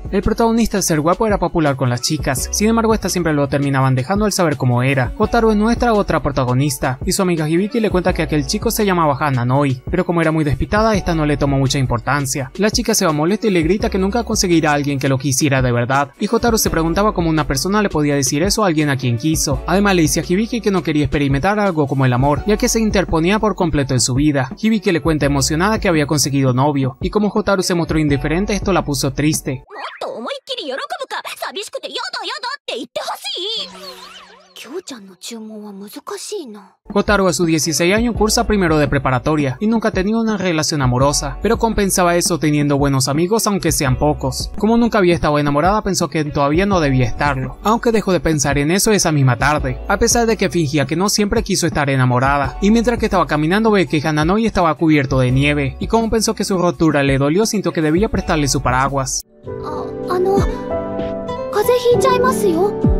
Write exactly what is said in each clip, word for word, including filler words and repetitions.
El protagonista, al ser guapo, era popular con las chicas, sin embargo estas siempre lo terminaban dejando al saber cómo era. Hotaru es nuestra otra protagonista, y su amiga Hibiki le cuenta que aquel chico se llamaba Hananoi, pero como era muy despistada, esta no le tomó mucha importancia. La chica se va molesta y le grita que nunca conseguirá a alguien que lo quisiera de verdad, y Hotaru se preguntaba cómo una persona le podía decir eso a alguien a quien quiso. Además le dice a Hibiki que no quería experimentar algo como el amor, ya que se interponía por completo en su vida. Hibiki le cuenta emocionada que había conseguido novio, y como Hotaru se mostró indiferente, esto la puso triste. Hotaru a sus dieciséis años cursa primero de preparatoria y nunca ha tenido una relación amorosa, pero compensaba eso teniendo buenos amigos aunque sean pocos. Como nunca había estado enamorada, pensó que todavía no debía estarlo, aunque dejó de pensar en eso esa misma tarde, a pesar de que fingía que no siempre quiso estar enamorada, y mientras que estaba caminando ve que Hananoi estaba cubierto de nieve, y como pensó que su rotura le dolió, sintió que debía prestarle su paraguas. Ah, ah, no. ¿Kaze hiichaimasu yo?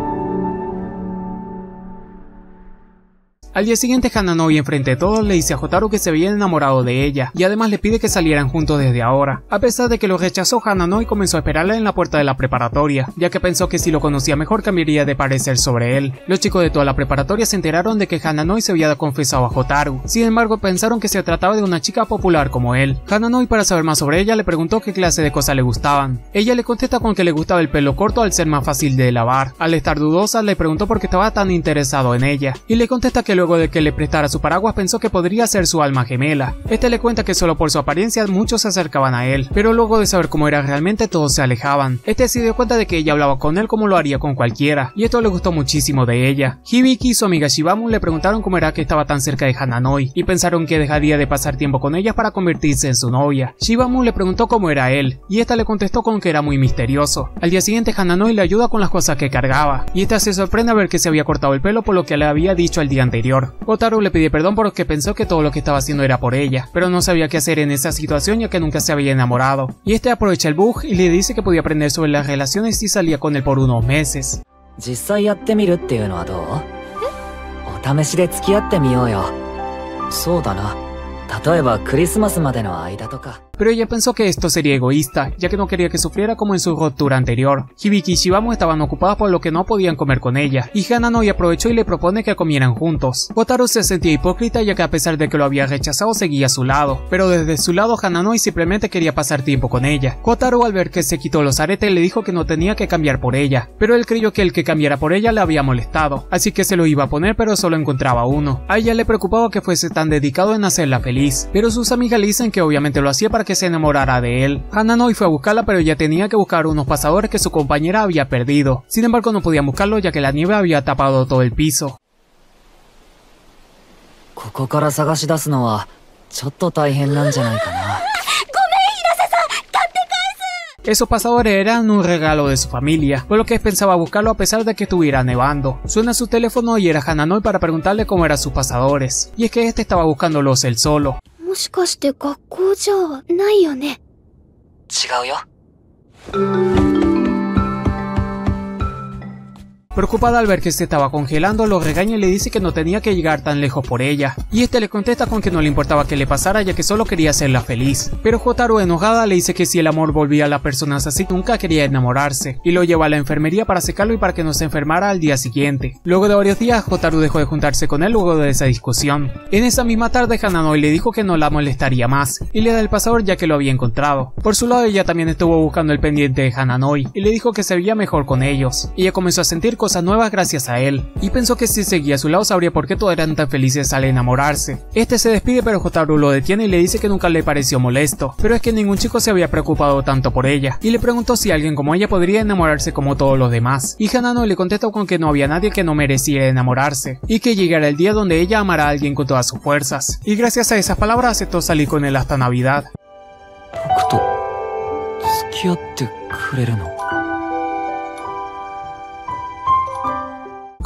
Al día siguiente, Hananoi enfrente de todos le dice a Hotaru que se había enamorado de ella, y además le pide que salieran juntos desde ahora. A pesar de que lo rechazó, Hananoi comenzó a esperarla en la puerta de la preparatoria, ya que pensó que si lo conocía mejor cambiaría de parecer sobre él. Los chicos de toda la preparatoria se enteraron de que Hananoi se había confesado a Hotaru, sin embargo pensaron que se trataba de una chica popular como él. Hananoi, para saber más sobre ella, le preguntó qué clase de cosas le gustaban. Ella le contesta con que le gustaba el pelo corto al ser más fácil de lavar. Al estar dudosa, le preguntó por qué estaba tan interesado en ella, y le contesta que luego de que le prestara su paraguas pensó que podría ser su alma gemela. Este le cuenta que solo por su apariencia muchos se acercaban a él, pero luego de saber cómo era realmente todos se alejaban. Este se dio cuenta de que ella hablaba con él como lo haría con cualquiera, y esto le gustó muchísimo de ella. Hibiki y su amiga Shibamu le preguntaron cómo era que estaba tan cerca de Hananoi, y pensaron que dejaría de pasar tiempo con ella para convertirse en su novia. Shibamu le preguntó cómo era él, y esta le contestó con que era muy misterioso. Al día siguiente Hananoi le ayuda con las cosas que cargaba, y esta se sorprende a ver que se había cortado el pelo por lo que le había dicho el día anterior. Hotaru le pide perdón porque pensó que todo lo que estaba haciendo era por ella, pero no sabía qué hacer en esa situación ya que nunca se había enamorado, y este aprovecha el bug y le dice que podía aprender sobre las relaciones si salía con él por unos meses. Pero ella pensó que esto sería egoísta, ya que no quería que sufriera como en su ruptura anterior. Hibiki y Shibamu estaban ocupadas por lo que no podían comer con ella, y Hananoi aprovechó y le propone que comieran juntos. Hotaru se sentía hipócrita ya que a pesar de que lo había rechazado seguía a su lado, pero desde su lado Hananoi simplemente quería pasar tiempo con ella. Hotaru, al ver que se quitó los aretes, le dijo que no tenía que cambiar por ella, pero él creyó que el que cambiara por ella le había molestado, así que se lo iba a poner pero solo encontraba uno. A ella le preocupaba que fuese tan dedicado en hacerla feliz, pero sus amigas le dicen que obviamente lo hacía para que se enamorara de él. Hananoi fue a buscarla pero ella tenía que buscar unos pasadores que su compañera había perdido. Sin embargo no podían buscarlo ya que la nieve había tapado todo el piso. Esos pasadores eran un regalo de su familia, por lo que pensaba buscarlo a pesar de que estuviera nevando. Suena su teléfono y era Hananoi para preguntarle cómo eran sus pasadores, y es que este estaba buscándolos él solo. Preocupada al ver que se estaba congelando, lo regaña y le dice que no tenía que llegar tan lejos por ella, y este le contesta con que no le importaba que le pasara ya que solo quería hacerla feliz. Pero Hotaru, enojada, le dice que si el amor volvía a las personas así nunca quería enamorarse, y lo lleva a la enfermería para secarlo y para que no se enfermara al día siguiente. Luego de varios días, Hotaru dejó de juntarse con él luego de esa discusión. En esa misma tarde, Hananoi le dijo que no la molestaría más, y le da el pasador ya que lo había encontrado. Por su lado, ella también estuvo buscando el pendiente de Hananoi, y le dijo que se veía mejor con ellos. Ella comenzó a sentir cosas nuevas gracias a él, y pensó que si seguía a su lado sabría por qué todos eran tan felices al enamorarse. Este se despide pero Hotaru lo detiene y le dice que nunca le pareció molesto, pero es que ningún chico se había preocupado tanto por ella, y le preguntó si alguien como ella podría enamorarse como todos los demás, y Hananoi le contestó con que no había nadie que no mereciera enamorarse, y que llegara el día donde ella amara a alguien con todas sus fuerzas, y gracias a esas palabras aceptó salir con él hasta Navidad.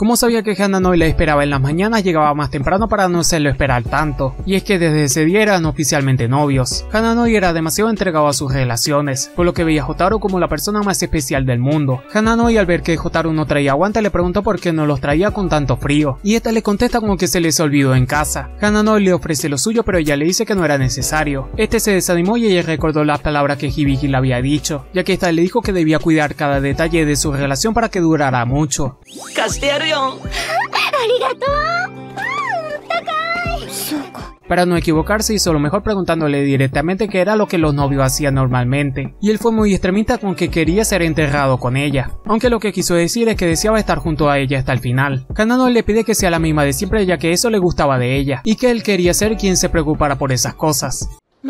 Como sabía que Hananoi la esperaba en las mañanas, llegaba más temprano para no hacerlo esperar tanto, y es que desde ese día eran oficialmente novios. Hananoi era demasiado entregado a sus relaciones, por lo que veía a Hotaru como la persona más especial del mundo. Hananoi, al ver que Hotaru no traía guantes, le preguntó por qué no los traía con tanto frío, y esta le contesta como que se les olvidó en casa. Hananoi le ofrece lo suyo, pero ella le dice que no era necesario. Este se desanimó y ella recordó las palabras que Hibiki le había dicho, ya que esta le dijo que debía cuidar cada detalle de su relación para que durara mucho. Para no equivocarse, hizo lo mejor preguntándole directamente qué era lo que los novios hacían normalmente, y él fue muy extremista con que quería ser enterrado con ella, aunque lo que quiso decir es que deseaba estar junto a ella hasta el final. Hananoi le pide que sea la misma de siempre, ya que eso le gustaba de ella, y que él quería ser quien se preocupara por esas cosas.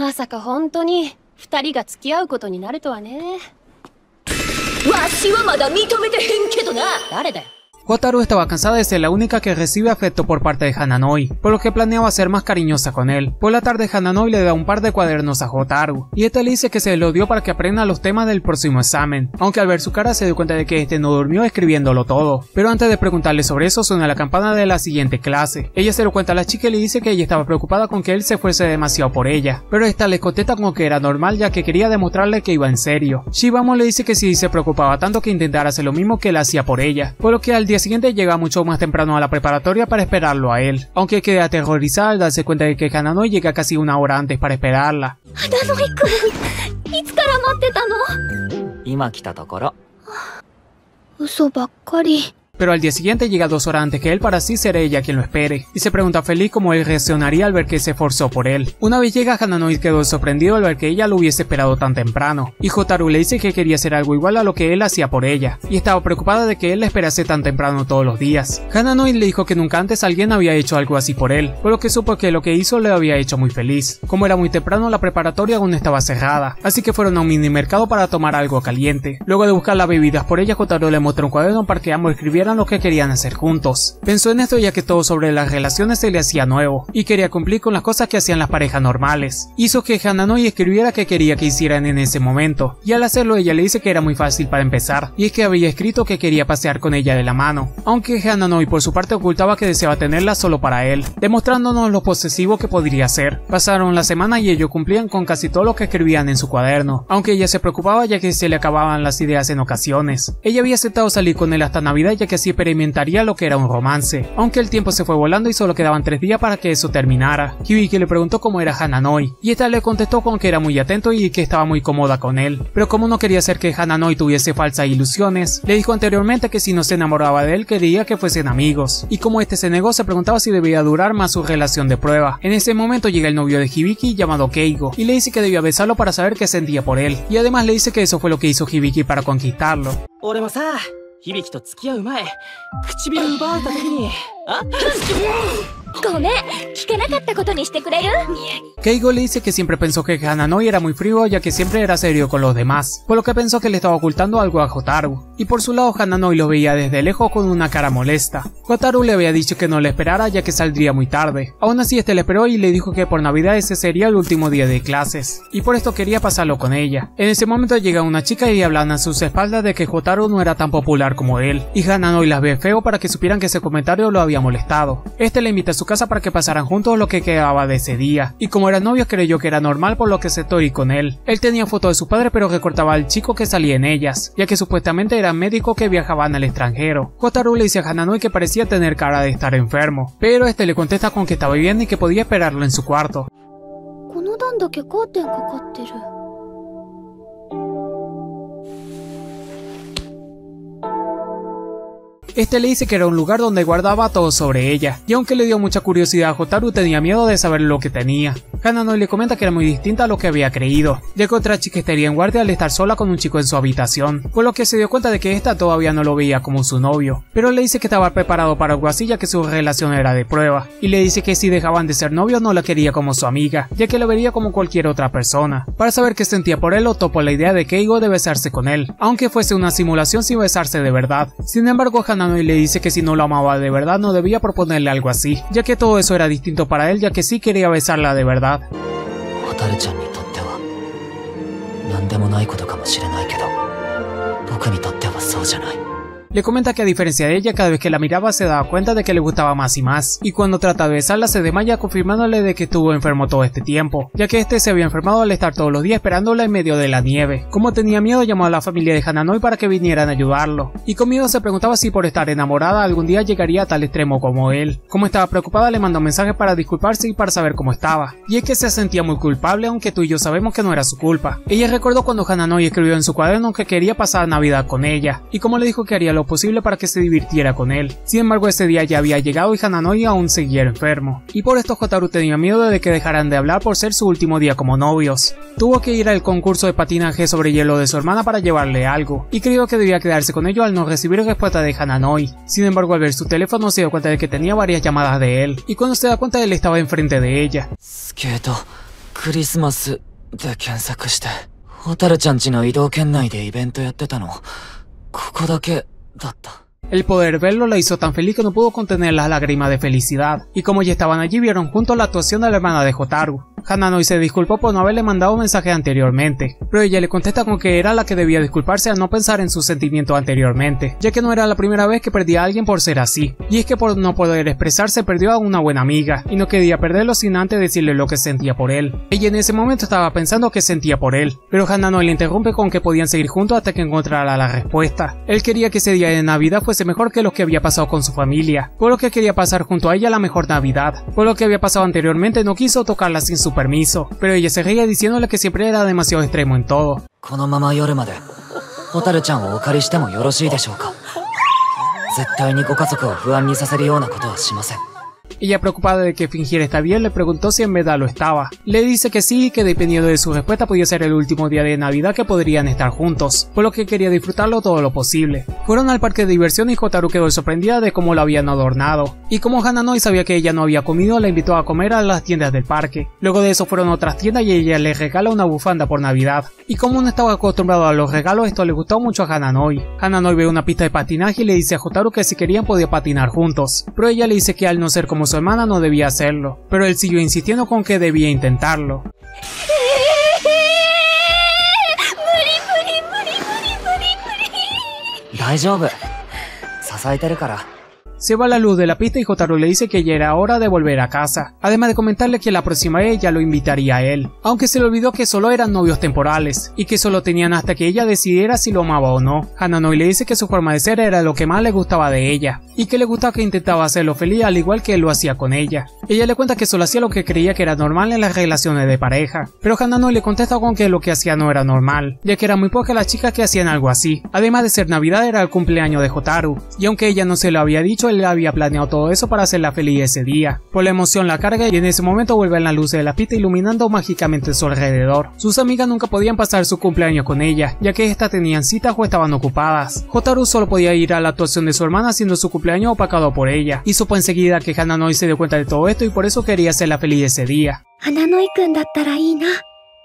Hotaru estaba cansada de ser la única que recibe afecto por parte de Hananoi, por lo que planeaba ser más cariñosa con él. Por la tarde, Hananoi le da un par de cuadernos a Hotaru, y este le dice que se lo dio para que aprenda los temas del próximo examen, aunque al ver su cara se dio cuenta de que este no durmió escribiéndolo todo. Pero antes de preguntarle sobre eso, suena la campana de la siguiente clase. Ella se lo cuenta a la chica y le dice que ella estaba preocupada con que él se fuese demasiado por ella, pero esta le contesta como que era normal, ya que quería demostrarle que iba en serio. Shibamo le dice que si se preocupaba tanto, que intentara hacer lo mismo que él hacía por ella, por lo que al día siguiente llega mucho más temprano a la preparatoria para esperarlo a él, aunque queda aterrorizada al darse cuenta de que Hananoi llega casi una hora antes para esperarla. Hananoi-kun, ¿itsu kara matte tano? Ima kita tokoro. Uso bakkari. Pero al día siguiente llega dos horas antes que él para así ser ella quien lo espere, y se pregunta feliz cómo él reaccionaría al ver que se esforzó por él. Una vez llega, Hananoi quedó sorprendido al ver que ella lo hubiese esperado tan temprano, y Hotaru le dice que quería hacer algo igual a lo que él hacía por ella, y estaba preocupada de que él la esperase tan temprano todos los días. Hananoi le dijo que nunca antes alguien había hecho algo así por él, por lo que supo que lo que hizo le había hecho muy feliz. Como era muy temprano, la preparatoria aún estaba cerrada, así que fueron a un mini mercado para tomar algo caliente. Luego de buscar las bebidas por ella, Hotaru le mostró un cuaderno para que ambos escribieran lo que querían hacer juntos. Pensó en esto ya que todo sobre las relaciones se le hacía nuevo, y quería cumplir con las cosas que hacían las parejas normales. Hizo que Hananoi escribiera qué quería que hicieran en ese momento, y al hacerlo ella le dice que era muy fácil para empezar, y es que había escrito que quería pasear con ella de la mano, aunque Hananoi por su parte ocultaba que deseaba tenerla solo para él, demostrándonos lo posesivo que podría ser. Pasaron la semana y ellos cumplían con casi todo lo que escribían en su cuaderno, aunque ella se preocupaba ya que se le acababan las ideas en ocasiones. Ella había aceptado salir con él hasta Navidad ya que así experimentaría lo que era un romance, aunque el tiempo se fue volando y solo quedaban tres días para que eso terminara. Hibiki le preguntó cómo era Hananoi, y esta le contestó con que era muy atento y que estaba muy cómoda con él, pero como no quería hacer que Hananoi tuviese falsas ilusiones, le dijo anteriormente que si no se enamoraba de él quería que fuesen amigos, y como este se negó se preguntaba si debía durar más su relación de prueba. En ese momento llega el novio de Hibiki llamado Keigo, y le dice que debía besarlo para saber qué sentía por él, y además le dice que eso fue lo que hizo Hibiki para conquistarlo. 響と付き合う前、唇奪われた時に、あ？ ごめん、聞けなかったことにしてくれる？ Keigo le dice que siempre pensó que Hananoi era muy frío ya que siempre era serio con los demás, por lo que pensó que le estaba ocultando algo a Hotaru, y por su lado Hananoi lo veía desde lejos con una cara molesta. Hotaru le había dicho que no le esperara ya que saldría muy tarde, aún así este le esperó y le dijo que por Navidad ese sería el último día de clases, y por esto quería pasarlo con ella. En ese momento llega una chica y hablan a sus espaldas de que Hotaru no era tan popular como él, y Hananoi las ve feo para que supieran que ese comentario lo había molestado. Este le invita a su casa para que pasaran juntos lo que quedaba de ese día, y como eran novios creyó que era normal por lo que se ir con él. Él tenía fotos de su padre pero recortaba al chico que salía en ellas, ya que supuestamente eran médicos que viajaban al extranjero. Hotaru le dice a Hananoi que parecía tener cara de estar enfermo, pero este le contesta con que estaba bien y que podía esperarlo en su cuarto. Este le dice que era un lugar donde guardaba todo sobre ella, y aunque le dio mucha curiosidad a Hotaru tenía miedo de saber lo que tenía. Hananoi le comenta que era muy distinta a lo que había creído, ya que otra chica estaría en guardia al estar sola con un chico en su habitación, por lo que se dio cuenta de que esta todavía no lo veía como su novio, pero le dice que estaba preparado para algo así ya que su relación era de prueba, y le dice que si dejaban de ser novios no la quería como su amiga, ya que lo vería como cualquier otra persona. Para saber qué sentía por él optó por la idea de Keigo de besarse con él, aunque fuese una simulación sin besarse de verdad. Sin embargo, Hananoi le dice que si no lo amaba de verdad no debía proponerle algo así, ya que todo eso era distinto para él ya que sí quería besarla de verdad. Hotaru-chanにとっては何でもないことかもしれないけど、僕にとってはそうじゃない。 Le comenta que a diferencia de ella, cada vez que la miraba se daba cuenta de que le gustaba más y más, y cuando trata de besarla se desmaya, confirmándole de que estuvo enfermo todo este tiempo, ya que este se había enfermado al estar todos los días esperándola en medio de la nieve. Como tenía miedo, llamó a la familia de Hananoi para que vinieran a ayudarlo, y con miedo se preguntaba si por estar enamorada algún día llegaría a tal extremo como él. Como estaba preocupada, le mandó mensajes para disculparse y para saber cómo estaba, y es que se sentía muy culpable, aunque tú y yo sabemos que no era su culpa. Ella recordó cuando Hananoi escribió en su cuaderno que quería pasar Navidad con ella, y como le dijo que haría lo posible para que se divirtiera con él. Sin embargo, ese día ya había llegado y Hananoi aún seguía enfermo, y por esto Hotaru tenía miedo de que dejaran de hablar por ser su último día como novios. Tuvo que ir al concurso de patinaje sobre hielo de su hermana para llevarle algo, y creyó que debía quedarse con ello al no recibir respuesta de Hananoi. Sin embargo, al ver su teléfono se dio cuenta de que tenía varias llamadas de él, y cuando se da cuenta él estaba enfrente de ella. スケートクリスマスで検索して蛍ちゃん家の移動圏内でイベントやってたのここだけだった。 El poder verlo la hizo tan feliz que no pudo contener las lágrimas de felicidad, y como ya estaban allí vieron juntos la actuación de la hermana de Hotaru. Hananoi se disculpó por no haberle mandado mensaje anteriormente, pero ella le contesta con que era la que debía disculparse al no pensar en sus sentimientos anteriormente, ya que no era la primera vez que perdía a alguien por ser así, y es que por no poder expresarse perdió a una buena amiga, y no quería perderlo sin antes decirle lo que sentía por él. Ella en ese momento estaba pensando que sentía por él, pero Hananoi le interrumpe con que podían seguir juntos hasta que encontrara la respuesta. Él quería que ese día de Navidad fuese mejor que los que había pasado con su familia, por lo que quería pasar junto a ella la mejor Navidad. Por lo que había pasado anteriormente no quiso tocarla sin su permiso, pero ella se reía diciéndole que siempre era demasiado extremo en todo. このまま夜まで蛍ちゃんをお借りしてもよろしいでしょうか。絶対にご家族を不安にさせるようなことはしません。 Ella, preocupada de que fingiera estar bien, le preguntó si en verdad lo estaba. Le dice que sí y que dependiendo de su respuesta podía ser el último día de Navidad que podrían estar juntos, por lo que quería disfrutarlo todo lo posible. Fueron al parque de diversión y Hotaru quedó sorprendida de cómo lo habían adornado, y como Hananoi sabía que ella no había comido, la invitó a comer a las tiendas del parque. Luego de eso fueron a otras tiendas y ella le regala una bufanda por Navidad, y como no estaba acostumbrado a los regalos, esto le gustó mucho a Hananoi. Hananoi ve una pista de patinaje y le dice a Hotaru que si querían podía patinar juntos, pero ella le dice que al no ser como su hermana no debía hacerlo, pero él siguió insistiendo con que debía intentarlo. 大丈夫。支えてるから。 Se va la luz de la pista y Hotaru le dice que ya era hora de volver a casa, además de comentarle que la próxima vez ella lo invitaría a él, aunque se le olvidó que solo eran novios temporales, y que solo tenían hasta que ella decidiera si lo amaba o no. Hananoi le dice que su forma de ser era lo que más le gustaba de ella, y que le gustaba que intentaba hacerlo feliz al igual que él lo hacía con ella. Ella le cuenta que solo hacía lo que creía que era normal en las relaciones de pareja, pero Hananoi le contesta con que lo que hacía no era normal, ya que eran muy pocas las chicas que hacían algo así. Además de ser Navidad era el cumpleaños de Hotaru, y aunque ella no se lo había dicho, él había planeado todo eso para hacerla feliz ese día. Por la emoción la carga y en ese momento vuelven las luces de la pista iluminando mágicamente su alrededor. Sus amigas nunca podían pasar su cumpleaños con ella, ya que estas tenían citas o estaban ocupadas. Hotaru solo podía ir a la actuación de su hermana siendo su cumpleaños opacado por ella, y supo enseguida que Hananoi se dio cuenta de todo esto y por eso quería hacerla feliz ese día. Hananoi-kun だったらいいな。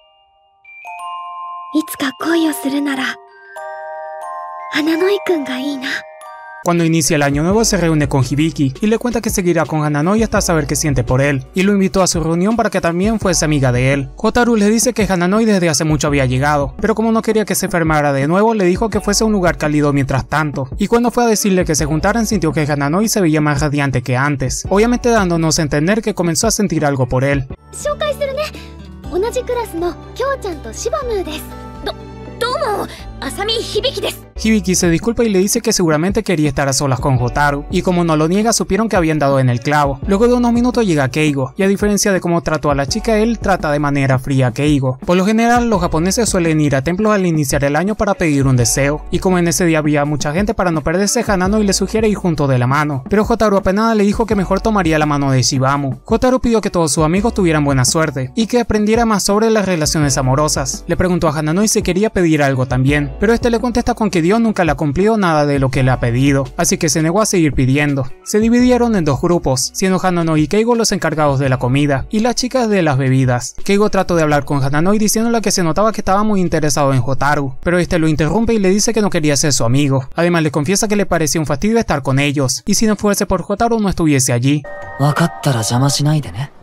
いつか恋をするなら、Hananoi-kun がいいな。 Cuando inicia el año nuevo se reúne con Hibiki y le cuenta que seguirá con Hananoi hasta saber qué siente por él, y lo invitó a su reunión para que también fuese amiga de él. Hotaru le dice que Hananoi desde hace mucho había llegado, pero como no quería que se enfermara de nuevo le dijo que fuese a un lugar cálido mientras tanto, y cuando fue a decirle que se juntaran sintió que Hananoi se veía más radiante que antes, obviamente dándonos a entender que comenzó a sentir algo por él. 紹介するね。同じクラスのきょうちゃんとシバムーです。ど、どうも、浅見響です。 Hibiki se disculpa y le dice que seguramente quería estar a solas con Hotaru, y como no lo niega supieron que habían dado en el clavo. Luego de unos minutos llega Keigo, y a diferencia de cómo trató a la chica, él trata de manera fría a Keigo. Por lo general los japoneses suelen ir a templos al iniciar el año para pedir un deseo, y como en ese día había mucha gente para no perderse, Hananoi le sugiere ir juntos de la mano, pero Hotaru apenada le dijo que mejor tomaría la mano de Shibamu. Hotaru pidió que todos sus amigos tuvieran buena suerte, y que aprendiera más sobre las relaciones amorosas. Le preguntó a Hananoi si quería pedir algo también, pero este le contesta con que Dios nunca le ha cumplido nada de lo que le ha pedido, así que se negó a seguir pidiendo. Se dividieron en dos grupos, siendo Hananoi y Keigo los encargados de la comida, y las chicas de las bebidas. Keigo trató de hablar con Hananoi diciéndole que se notaba que estaba muy interesado en Hotaru, pero este lo interrumpe y le dice que no quería ser su amigo. Además le confiesa que le parecía un fastidio estar con ellos, y si no fuese por Hotaru no estuviese allí.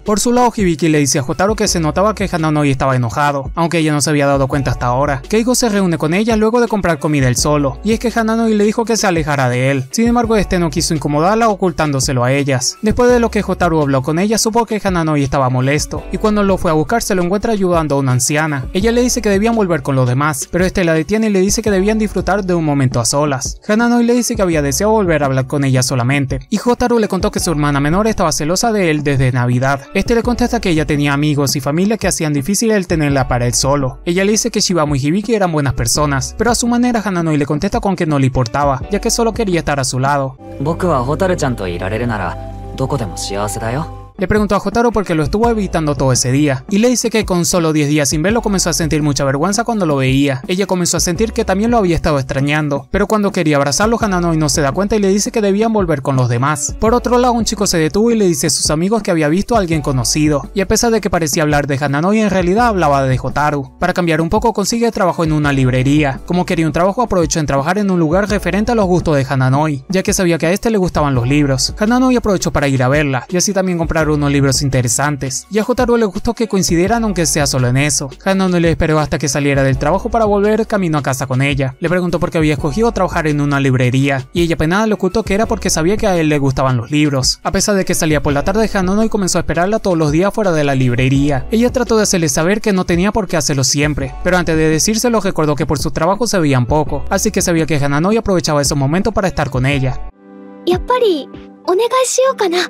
Por su lado, Hibiki le dice a Hotaru que se notaba que Hananoi estaba enojado, aunque ella no se había dado cuenta hasta ahora. Keigo se reúne con ella luego de comprar comida él solo, y es que Hananoi le dijo que se alejara de él. Sin embargo, este no quiso incomodarla ocultándoselo a ellas. Después de lo que Hotaru habló con ella, supo que Hananoi estaba molesto, y cuando lo fue a buscar se lo encuentra ayudando a una anciana. Ella le dice que debían volver con los demás, pero este la detiene y le dice que debían disfrutar de un momento a solas. Hananoi le dice que había deseado volver a hablar con ella solamente, y Hotaru le contó que su hermana menor estaba celosa de él desde Navidad. Este le contesta que ella tenía amigos y familia que hacían difícil el tenerla para él solo. Ella le dice que Shibamu y Hibiki eran buenas personas, pero a su manera Hananoi le contesta con que no le importaba, ya que solo quería estar a su lado. Le preguntó a Hotaru por qué lo estuvo evitando todo ese día, y le dice que con solo diez días sin verlo comenzó a sentir mucha vergüenza cuando lo veía. Ella comenzó a sentir que también lo había estado extrañando, pero cuando quería abrazarlo Hananoi no se da cuenta y le dice que debían volver con los demás. Por otro lado, un chico se detuvo y le dice a sus amigos que había visto a alguien conocido, y a pesar de que parecía hablar de Hananoi, en realidad hablaba de Hotaru. Para cambiar un poco consigue trabajo en una librería. Como quería un trabajo, aprovechó en trabajar en un lugar referente a los gustos de Hananoi, ya que sabía que a este le gustaban los libros. Hananoi aprovechó para ir a verla, y así también comprar unos libros interesantes, y a Hotaru le gustó que coincidieran aunque sea solo en eso. Hananoi le esperó hasta que saliera del trabajo para volver camino a casa con ella. Le preguntó por qué había escogido trabajar en una librería, y ella penada le ocultó que era porque sabía que a él le gustaban los libros. A pesar de que salía por la tarde, Hananoi comenzó a esperarla todos los días fuera de la librería. Ella trató de hacerle saber que no tenía por qué hacerlo siempre, pero antes de decírselo recordó que por su trabajo se veían poco, así que sabía que Hananoi aprovechaba esos momentos para estar con ella. やっぱりお願いしようかな。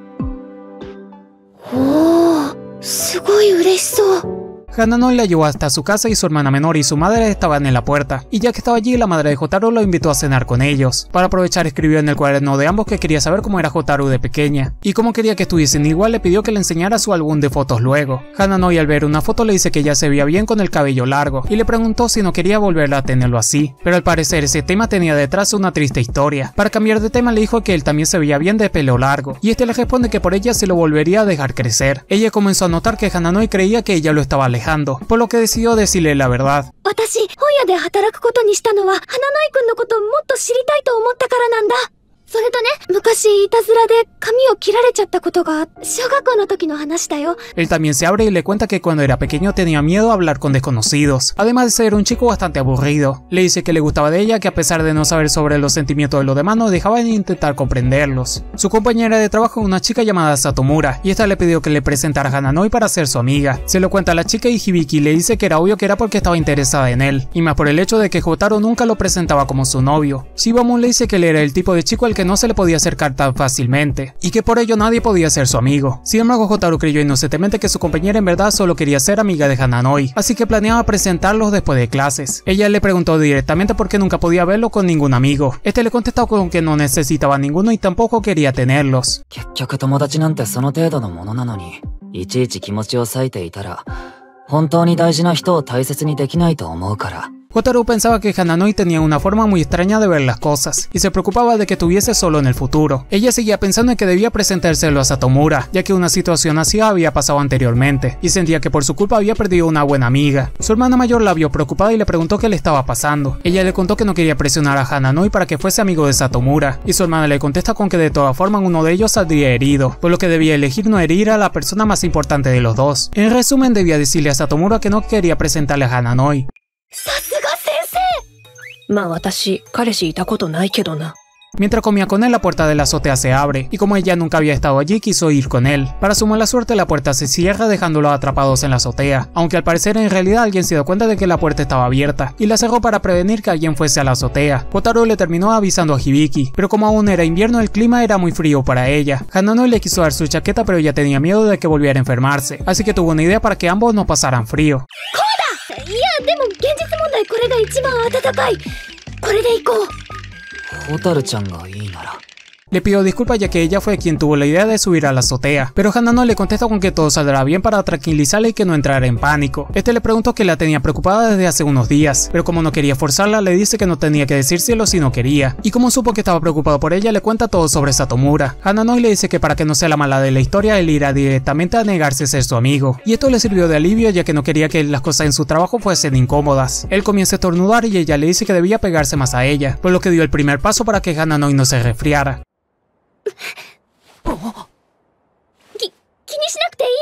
おー、すごい嬉しそう。 Hananoi la llevó hasta su casa y su hermana menor y su madre estaban en la puerta, y ya que estaba allí la madre de Hotaru lo invitó a cenar con ellos. Para aprovechar escribió en el cuaderno de ambos que quería saber cómo era Hotaru de pequeña, y como quería que estuviesen igual le pidió que le enseñara su álbum de fotos luego. Hananoi al ver una foto le dice que ya se veía bien con el cabello largo, y le preguntó si no quería volver a tenerlo así, pero al parecer ese tema tenía detrás una triste historia. Para cambiar de tema le dijo que él también se veía bien de pelo largo, y este le responde que por ella se lo volvería a dejar crecer. Ella comenzó a notar que Hananoi creía que ella lo estaba alejando, por lo que decidió decirle la verdad. 私、本屋で働くことにしたのは、花野井くんのことをもっと知りたいと思ったからなんだ。それとね、昔いたずらで髪を切られちゃったことが小学校の時の話だよ。 Él también se abre y le cuenta que cuando era pequeño tenía miedo a hablar con desconocidos, además de ser un chico bastante aburrido. Le dice que le gustaba de ella, que a pesar de no saber sobre los sentimientos de los demás no dejaba de intentar comprenderlos. Su compañera de trabajo es una chica llamada Satomura, y esta le pidió que le presentara a Hananoi para ser su amiga. Se lo cuenta a la chica y Hibiki le dice que era obvio que era porque estaba interesada en él, y más por el hecho de que Hotaru nunca lo presentaba como su novio. Shibamu le dice que él era el tipo de chico al que no se le podía acercar tan fácilmente, y que por ello nadie podía ser su amigo. Sin embargo, Hotaru creyó inocentemente que su compañera en verdad solo quería ser amiga de Hananoi, así que planeaba presentarlos después de clases. Ella le preguntó directamente por qué nunca podía verlo con ningún amigo. Este le contestó con que no necesitaba ninguno y tampoco quería tenerlos. 結局友達なんてその程度のものなのに、いちいち気持ちを割いていたら、本当に大事な人を大切にできないと思うから。 Hotaru pensaba que Hananoi tenía una forma muy extraña de ver las cosas, y se preocupaba de que tuviese solo en el futuro. Ella seguía pensando en que debía presentárselo a Satomura, ya que una situación así había pasado anteriormente, y sentía que por su culpa había perdido una buena amiga. Su hermana mayor la vio preocupada y le preguntó qué le estaba pasando. Ella le contó que no quería presionar a Hananoi para que fuese amigo de Satomura, y su hermana le contesta con que de todas formas uno de ellos saldría herido, por lo que debía elegir no herir a la persona más importante de los dos. En resumen, debía decirle a Satomura que no quería presentarle a Hananoi. さすが先生。 まあ私、彼氏いたことないけどな。 Mientras comía con él, la puerta de la azotea se abre, y como ella nunca había estado allí, quiso ir con él. Para su mala suerte, la puerta se cierra dejándolos atrapados en la azotea, aunque al parecer en realidad alguien se dio cuenta de que la puerta estaba abierta, y la cerró para prevenir que alguien fuese a la azotea. Hotaru le terminó avisando a Hibiki, pero como aún era invierno, el clima era muy frío para ella. Hananoi le quiso dar su chaqueta, pero ella tenía miedo de que volviera a enfermarse, así que tuvo una idea para que ambos no pasaran frío. いや、でも現実問題これが一番暖かい。これで行こう。 ホタルちゃんがいいなら。 Le pidió disculpas ya que ella fue quien tuvo la idea de subir a la azotea, pero Hananoi le contesta con que todo saldrá bien para tranquilizarla y que no entrara en pánico. Este le preguntó que la tenía preocupada desde hace unos días, pero como no quería forzarla, le dice que no tenía que decírselo si no quería, y como supo que estaba preocupado por ella, le cuenta todo sobre Satomura. Hananoi le dice que para que no sea la mala de la historia, él irá directamente a negarse a ser su amigo, y esto le sirvió de alivio ya que no quería que las cosas en su trabajo fuesen incómodas. Él comienza a estornudar y ella le dice que debía pegarse más a ella, por lo que dio el primer paso para que Hananoi no se resfriara. き、気にしなくてい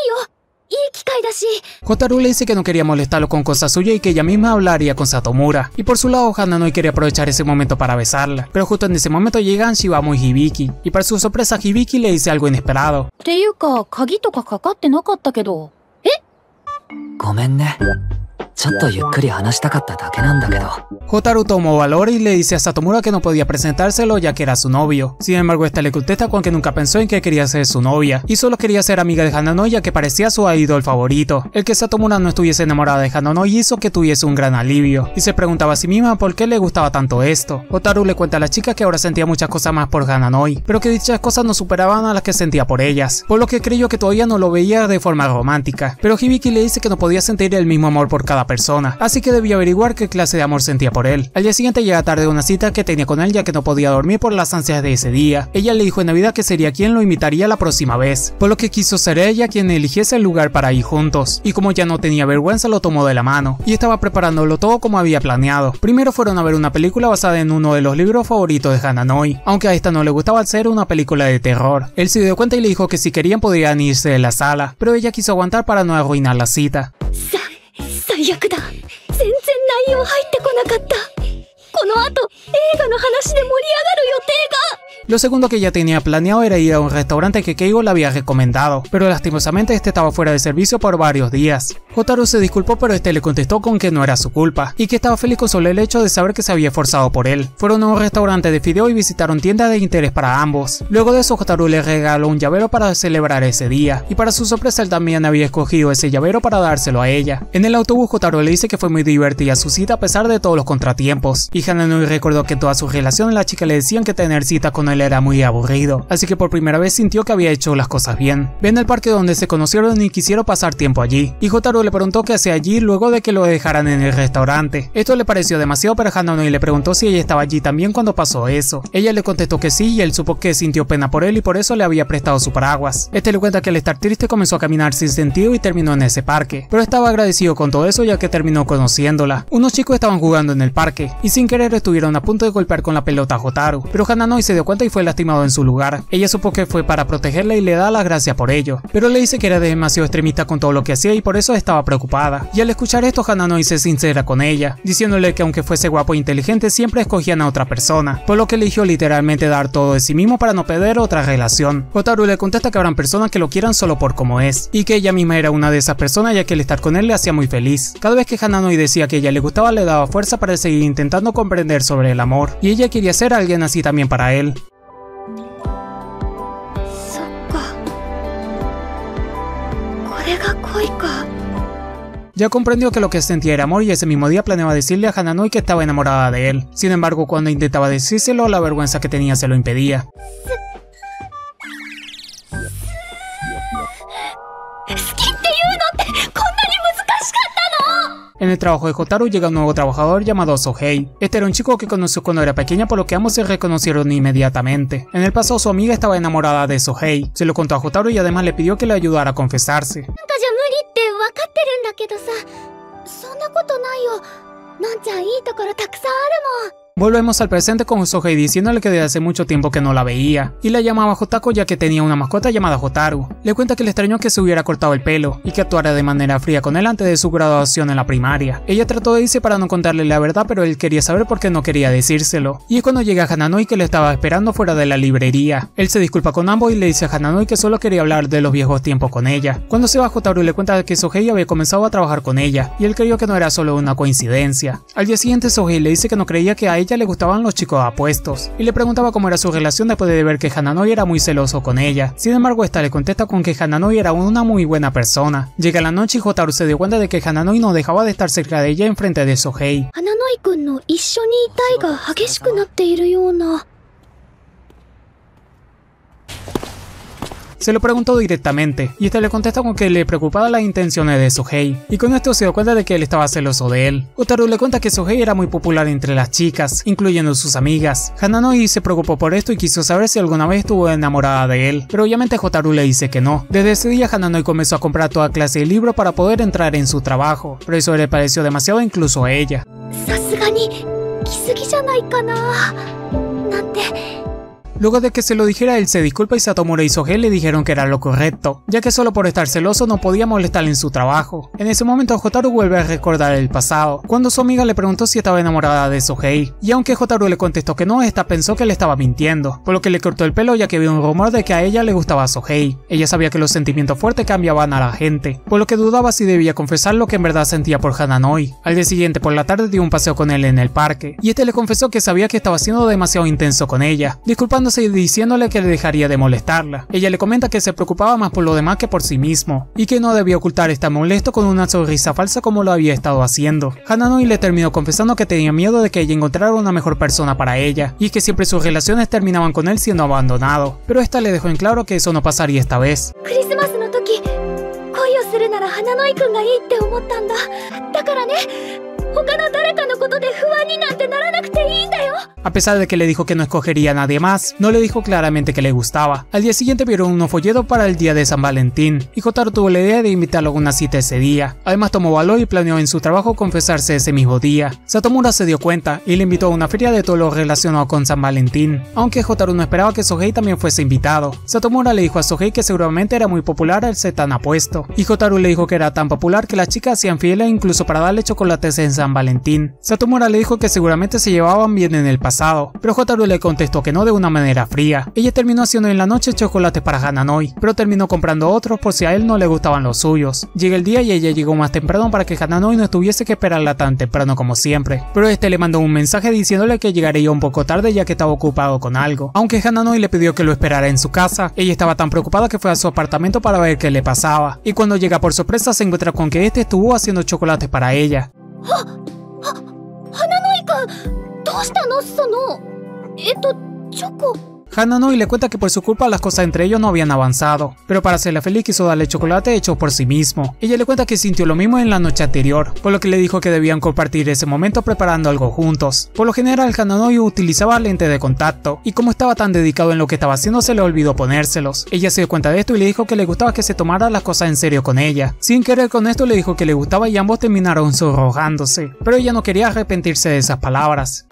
し。 Hotaru le dice que no quería molestarlo con cosas suyas y que ella misma hablaría con Satomura. Y por su lado, Hananoi quería aprovechar ese momento para besarla. Pero justo en ese momento llegan Shibamo y Hibiki. Y para su sorpresa, Hibiki le dice algo inesperado. っていうか、鍵とかかかってなかったけど。え？ ごめんね。ちょっとゆっくり話したかっただけなんだけど。 Hotaru tomó valor y le dice a Satomura que no podía presentárselo ya que era su novio. Sin embargo, esta le contesta con que nunca pensó en que quería ser su novia y solo quería ser amiga de Hananoi ya que parecía su idol favorito. El que Satomura no estuviese enamorada de Hananoi hizo que tuviese un gran alivio y se preguntaba a sí misma por qué le gustaba tanto esto. Hotaru le cuenta a la chica que ahora sentía muchas cosas más por Hananoi, pero que dichas cosas no superaban a las que sentía por ellas, por lo que creyó que todavía no lo veía de forma romántica. Pero Hibiki le dice que no podía sentir el mismo amor por cada persona, así que debía averiguar qué clase de amor sentía por él. Al día siguiente llega tarde de una cita que tenía con él ya que no podía dormir por las ansias de ese día. Ella le dijo en Navidad que sería quien lo invitaría la próxima vez, por lo que quiso ser ella quien eligiese el lugar para ir juntos, y como ya no tenía vergüenza lo tomó de la mano, y estaba preparándolo todo como había planeado. Primero fueron a ver una película basada en uno de los libros favoritos de Hananoi, aunque a esta no le gustaba al ser una película de terror. Él se dio cuenta y le dijo que si querían podían irse de la sala, pero ella quiso aguantar para no arruinar la cita. 最悪だ。全然内容入ってこなかった。この後、映画の話で盛り上がる予定が。 Lo segundo que ella tenía planeado era ir a un restaurante que Keigo le había recomendado, pero lastimosamente este estaba fuera de servicio por varios días. Hotaru se disculpó, pero este le contestó con que no era su culpa, y que estaba feliz con solo el hecho de saber que se había esforzado por él. Fueron a un restaurante de fideo y visitaron tiendas de interés para ambos. Luego de eso, Hotaru le regaló un llavero para celebrar ese día, y para su sorpresa él también había escogido ese llavero para dárselo a ella. En el autobús, Hotaru le dice que fue muy divertida su cita a pesar de todos los contratiempos, y Hananoi recordó que en toda su relación la chica le decían que tener citas con él era muy aburrido, así que por primera vez sintió que había hecho las cosas bien. Ven al parque donde se conocieron y quisieron pasar tiempo allí, y Hotaru le preguntó qué hacía allí luego de que lo dejaran en el restaurante. Esto le pareció demasiado, pero Hananoi le preguntó si ella estaba allí también cuando pasó eso. Ella le contestó que sí, y él supo que sintió pena por él y por eso le había prestado su paraguas. Este le cuenta que al estar triste comenzó a caminar sin sentido y terminó en ese parque, pero estaba agradecido con todo eso ya que terminó conociéndola. Unos chicos estaban jugando en el parque, y sin querer estuvieron a punto de golpear con la pelota a Hotaru, pero Hananoi se dio cuenta y fue lastimado en su lugar. Ella supo que fue para protegerla y le da las gracias por ello, pero le dice que era demasiado extremista con todo lo que hacía y por eso estaba preocupada. Y al escuchar esto, Hananoi se sincera con ella, diciéndole que aunque fuese guapo e inteligente siempre escogían a otra persona, por lo que eligió literalmente dar todo de sí mismo para no perder otra relación. Hotaru le contesta que habrán personas que lo quieran solo por como es, y que ella misma era una de esas personas ya que el estar con él le hacía muy feliz. Cada vez que Hananoi decía que ella le gustaba le daba fuerza para seguir intentando comprender sobre el amor, y ella quería ser alguien así también para él. Ya comprendió que lo que sentía era amor y ese mismo día planeaba decirle a Hananoi que estaba enamorada de él. Sin embargo, cuando intentaba decírselo, la vergüenza que tenía se lo impedía. En el trabajo de Hotaru llega un nuevo trabajador llamado Sohei. Este era un chico que conoció cuando era pequeña, por lo que ambos se reconocieron inmediatamente. En el pasado su amiga estaba enamorada de Sohei, se lo contó a Hotaru y además le pidió que le ayudara a confesarse. Volvemos al presente con Sohei diciéndole que desde hace mucho tiempo que no la veía, y la llamaba Hotako ya que tenía una mascota llamada Hotaru. Le cuenta que le extrañó que se hubiera cortado el pelo, y que actuara de manera fría con él antes de su graduación en la primaria. Ella trató de irse para no contarle la verdad, pero él quería saber por qué no quería decírselo. Y es cuando llega Hananoi que le estaba esperando fuera de la librería. Él se disculpa con ambos y le dice a Hananoi que solo quería hablar de los viejos tiempos con ella. Cuando se va, Hotaru le cuenta que Sohei había comenzado a trabajar con ella, y él creyó que no era solo una coincidencia. Al día siguiente Sohei le dice que no creía que a ella le gustaban los chicos apuestos, y le preguntaba cómo era su relación después de ver que Hananoi era muy celoso con ella. Sin embargo, esta le contesta con que Hananoi era una muy buena persona. Llega la noche y Hotaru se dio cuenta de que Hananoi no dejaba de estar cerca de ella en frente de Sohei. Hananoi-kun no issho ni itai ga hageshiku natte iru youna. Se lo preguntó directamente, y este le contesta con que le preocupaba las intenciones de Sohei, y con esto se dio cuenta de que él estaba celoso de él. Hotaru le cuenta que Sohei era muy popular entre las chicas, incluyendo sus amigas. Hananoi se preocupó por esto y quiso saber si alguna vez estuvo enamorada de él, pero obviamente Hotaru le dice que no. Desde ese día Hananoi comenzó a comprar toda clase de libros para poder entrar en su trabajo, pero eso le pareció demasiado incluso a ella. Luego de que se lo dijera, él se disculpa y Satomura y Sohei le dijeron que era lo correcto, ya que solo por estar celoso no podía molestarle en su trabajo. En ese momento Hotaru vuelve a recordar el pasado, cuando su amiga le preguntó si estaba enamorada de Sohei, y aunque Hotaru le contestó que no, esta pensó que le estaba mintiendo, por lo que le cortó el pelo ya que había un rumor de que a ella le gustaba Sohei. Ella sabía que los sentimientos fuertes cambiaban a la gente, por lo que dudaba si debía confesar lo que en verdad sentía por Hananoi. Al día siguiente por la tarde dio un paseo con él en el parque, y este le confesó que sabía que estaba siendo demasiado intenso con ella, disculpándose y diciéndole que le dejaría de molestarla. Ella le comenta que se preocupaba más por lo demás que por sí mismo, y que no debía ocultar estar molesto con una sonrisa falsa como lo había estado haciendo. Hananoi le terminó confesando que tenía miedo de que ella encontrara una mejor persona para ella, y que siempre sus relaciones terminaban con él siendo abandonado, pero esta le dejó en claro que eso no pasaría esta vez. A pesar de que le dijo que no escogería a nadie más, no le dijo claramente que le gustaba. Al día siguiente vieron unos folletos para el día de San Valentín, y Hotaru tuvo la idea de invitarlo a una cita ese día. Además tomó valor y planeó en su trabajo confesarse ese mismo día. Satomura se dio cuenta y le invitó a una feria de todo lo relacionado con San Valentín, aunque Hotaru no esperaba que Sohei también fuese invitado. Satomura le dijo a Sohei que seguramente era muy popular al ser tan apuesto, y Hotaru le dijo que era tan popular que las chicas hacían fieles incluso para darle chocolates en San Valentín. Satomura le dijo que seguramente se llevaban bien en el pasado, pero Hotaru le contestó que no de una manera fría. Ella terminó haciendo en la noche chocolates para Hananoi, pero terminó comprando otros por si a él no le gustaban los suyos. Llega el día y ella llegó más temprano para que Hananoi no tuviese que esperarla tan temprano como siempre, pero este le mandó un mensaje diciéndole que llegaría un poco tarde ya que estaba ocupado con algo. Aunque Hananoi le pidió que lo esperara en su casa, ella estaba tan preocupada que fue a su apartamento para ver qué le pasaba, y cuando llega por sorpresa se encuentra con que este estuvo haciendo chocolates para ella. Hananoi le cuenta que por su culpa las cosas entre ellos no habían avanzado, pero para hacerla feliz quiso darle chocolate hecho por sí mismo. Ella le cuenta que sintió lo mismo en la noche anterior, por lo que le dijo que debían compartir ese momento preparando algo juntos. Por lo general Hananoi utilizaba lentes de contacto, y como estaba tan dedicado en lo que estaba haciendo se le olvidó ponérselos. Ella se dio cuenta de esto y le dijo que le gustaba que se tomara las cosas en serio con ella. Sin querer con esto le dijo que le gustaba y ambos terminaron sonrojándose, pero ella no quería arrepentirse de esas palabras.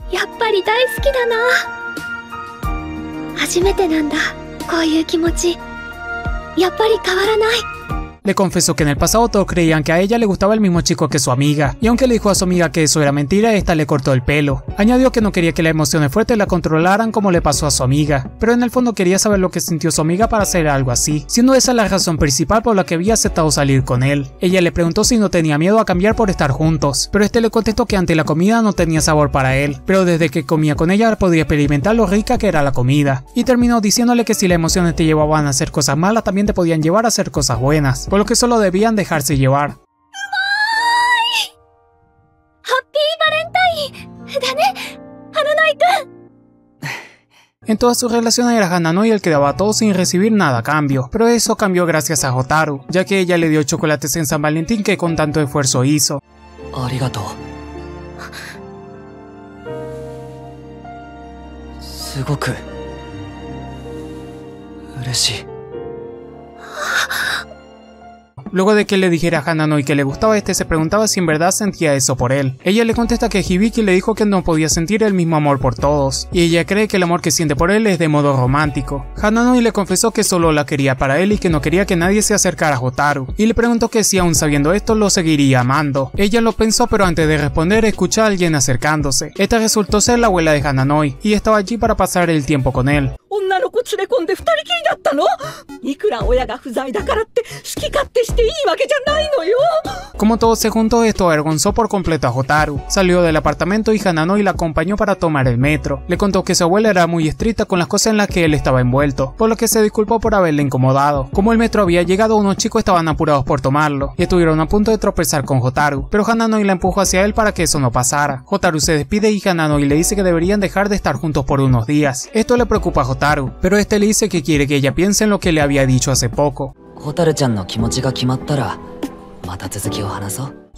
Le confesó que en el pasado todos creían que a ella le gustaba el mismo chico que su amiga, y aunque le dijo a su amiga que eso era mentira, esta le cortó el pelo. Añadió que no quería que las emociones fuertes la controlaran como le pasó a su amiga, pero en el fondo quería saber lo que sintió su amiga para hacer algo así, siendo esa la razón principal por la que había aceptado salir con él. Ella le preguntó si no tenía miedo a cambiar por estar juntos, pero este le contestó que ante la comida no tenía sabor para él, pero desde que comía con ella podía experimentar lo rica que era la comida, y terminó diciéndole que si las emociones te llevaban a hacer cosas malas también te podían llevar a hacer cosas buenas, por lo que solo debían dejarse llevar. En todas sus relaciones era Hananoi el que daba todo sin recibir nada a cambio, pero eso cambió gracias a Hotaru, ya que ella le dio chocolates en San Valentín que con tanto esfuerzo hizo. Arigato. Sugoku ureshii. Luego de que le dijera a Hananoi que le gustaba, este se preguntaba si en verdad sentía eso por él. Ella le contesta que Hibiki le dijo que no podía sentir el mismo amor por todos, y ella cree que el amor que siente por él es de modo romántico. Hananoi le confesó que solo la quería para él y que no quería que nadie se acercara a Hotaru, y le preguntó que si aún sabiendo esto lo seguiría amando. Ella lo pensó, pero antes de responder escuchó a alguien acercándose. Esta resultó ser la abuela de Hananoi, y estaba allí para pasar el tiempo con él. Como todo se juntó, esto avergonzó por completo a Hotaru. Salió del apartamento y Hananoi la acompañó para tomar el metro. Le contó que su abuela era muy estricta con las cosas en las que él estaba envuelto, por lo que se disculpó por haberle incomodado. Como el metro había llegado, unos chicos estaban apurados por tomarlo y estuvieron a punto de tropezar con Hotaru, pero Hananoi la empujó hacia él para que eso no pasara. Hotaru se despide y Hananoi le dice que deberían dejar de estar juntos por unos días. Esto le preocupa a Hotaru, pero este le dice que quiere que ella piense en lo que le había dicho hace poco.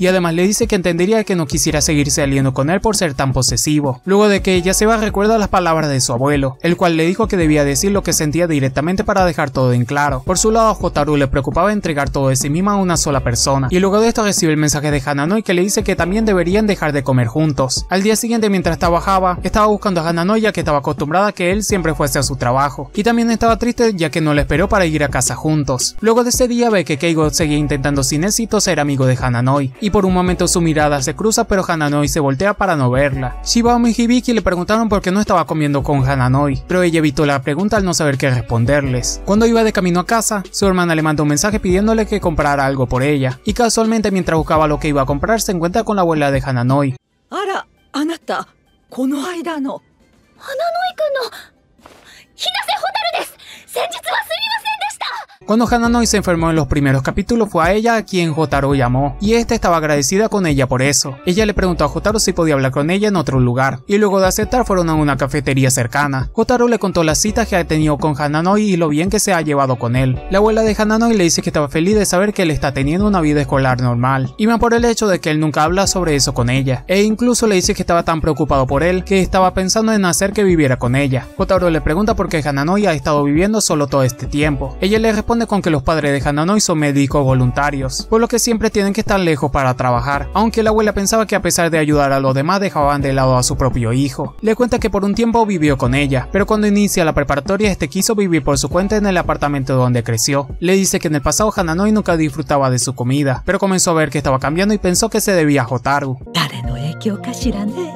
y además le dice que entendería que no quisiera seguir saliendo con él por ser tan posesivo. Luego de que ella se va, recuerda las palabras de su abuelo, el cual le dijo que debía decir lo que sentía directamente para dejar todo en claro. Por su lado, a Hotaru le preocupaba entregar todo de sí misma a una sola persona, y luego de esto recibe el mensaje de Hananoi que le dice que también deberían dejar de comer juntos. Al día siguiente, mientras trabajaba, estaba buscando a Hananoi ya que estaba acostumbrada a que él siempre fuese a su trabajo, y también estaba triste ya que no le esperó para ir a casa juntos. Luego de ese día ve que Keigo seguía intentando sin éxito ser amigo de Hananoi, y por un momento su mirada se cruza, pero Hananoi se voltea para no verla. Shibaomi y Hibiki le preguntaron por qué no estaba comiendo con Hananoi, pero ella evitó la pregunta al no saber qué responderles. Cuando iba de camino a casa, su hermana le mandó un mensaje pidiéndole que comprara algo por ella, y casualmente mientras buscaba lo que iba a comprar se encuentra con la abuela de Hananoi. ¡Ara! ¡Anata! ¡Kono aida no! ¡Hananoi-kun no! ¡Hinase Hotaru desu! ¡Senjitsu wa sumimasen deshita! Cuando Hananoi se enfermó en los primeros capítulos fue a ella a quien Hotaru llamó, y esta estaba agradecida con ella por eso. Ella le preguntó a Hotaru si podía hablar con ella en otro lugar, y luego de aceptar fueron a una cafetería cercana. Hotaru le contó las citas que ha tenido con Hananoi y lo bien que se ha llevado con él. La abuela de Hananoi le dice que estaba feliz de saber que él está teniendo una vida escolar normal, y más por el hecho de que él nunca habla sobre eso con ella, e incluso le dice que estaba tan preocupado por él que estaba pensando en hacer que viviera con ella. Hotaru le pregunta por qué Hananoi ha estado viviendo solo todo este tiempo. Ella le responde con que los padres de Hananoi son médicos voluntarios, por lo que siempre tienen que estar lejos para trabajar, aunque la abuela pensaba que a pesar de ayudar a los demás dejaban de lado a su propio hijo. Le cuenta que por un tiempo vivió con ella, pero cuando inicia la preparatoria este quiso vivir por su cuenta en el apartamento donde creció. Le dice que en el pasado Hananoi nunca disfrutaba de su comida, pero comenzó a ver que estaba cambiando y pensó que se debía a Hotaru. ¿Dare no eikyo kashira ne?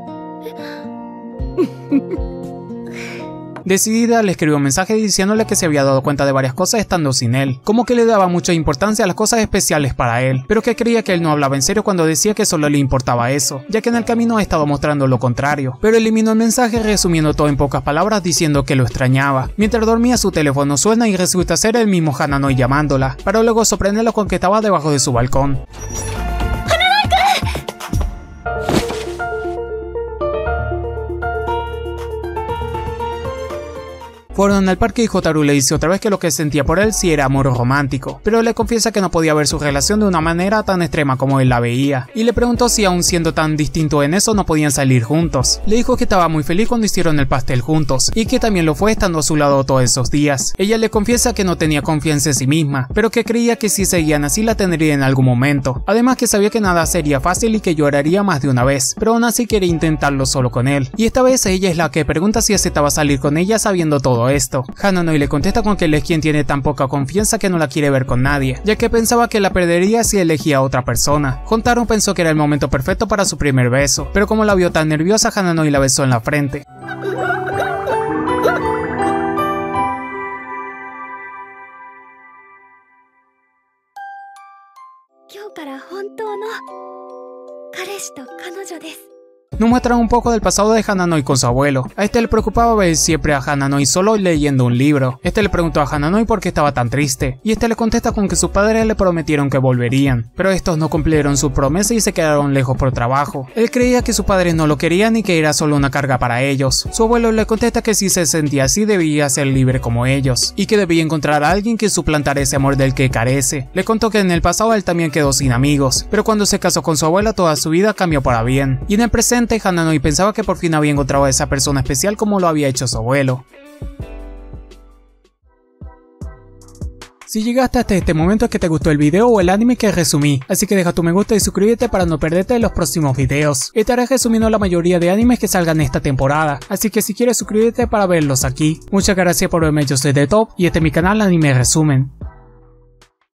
Decidida, le escribió un mensaje diciéndole que se había dado cuenta de varias cosas estando sin él, como que le daba mucha importancia a las cosas especiales para él, pero que creía que él no hablaba en serio cuando decía que solo le importaba eso, ya que en el camino ha estado mostrando lo contrario, pero eliminó el mensaje resumiendo todo en pocas palabras diciendo que lo extrañaba. Mientras dormía su teléfono suena y resulta ser el mismo Hananoi llamándola, para luego sorprenderlo con que estaba debajo de su balcón. Fueron al parque y Hotaru le dice otra vez que lo que sentía por él sí era amor romántico, pero le confiesa que no podía ver su relación de una manera tan extrema como él la veía, y le preguntó si aún siendo tan distinto en eso no podían salir juntos. Le dijo que estaba muy feliz cuando hicieron el pastel juntos, y que también lo fue estando a su lado todos esos días. Ella le confiesa que no tenía confianza en sí misma, pero que creía que si seguían así la tendría en algún momento. Además que sabía que nada sería fácil y que lloraría más de una vez, pero aún así quería intentarlo solo con él. Y esta vez ella es la que pregunta si aceptaba salir con ella sabiendo todo esto. Hananoi le contesta con que él es quien tiene tan poca confianza que no la quiere ver con nadie, ya que pensaba que la perdería si elegía a otra persona. Hotaru pensó que era el momento perfecto para su primer beso, pero como la vio tan nerviosa, Hananoi la besó en la frente. Nos muestran un poco del pasado de Hananoi con su abuelo. A este le preocupaba ver siempre a Hananoi solo leyendo un libro. Este le preguntó a Hananoi por qué estaba tan triste, y este le contesta con que sus padres le prometieron que volverían, pero estos no cumplieron su promesa y se quedaron lejos por trabajo. Él creía que sus padres no lo querían y que era solo una carga para ellos. Su abuelo le contesta que si se sentía así debía ser libre como ellos, y que debía encontrar a alguien que suplantara ese amor del que carece. Le contó que en el pasado él también quedó sin amigos, pero cuando se casó con su abuela toda su vida cambió para bien, y en el presente Hananoi pensaba que por fin había encontrado a esa persona especial como lo había hecho su abuelo. Si llegaste hasta este momento es que te gustó el video o el anime que resumí, así que deja tu me gusta y suscríbete para no perderte los próximos videos. Estaré resumiendo la mayoría de animes que salgan esta temporada, así que si quieres suscríbete para verlos aquí. Muchas gracias por verme, yo soy The Top y este es mi canal Anime Resumen.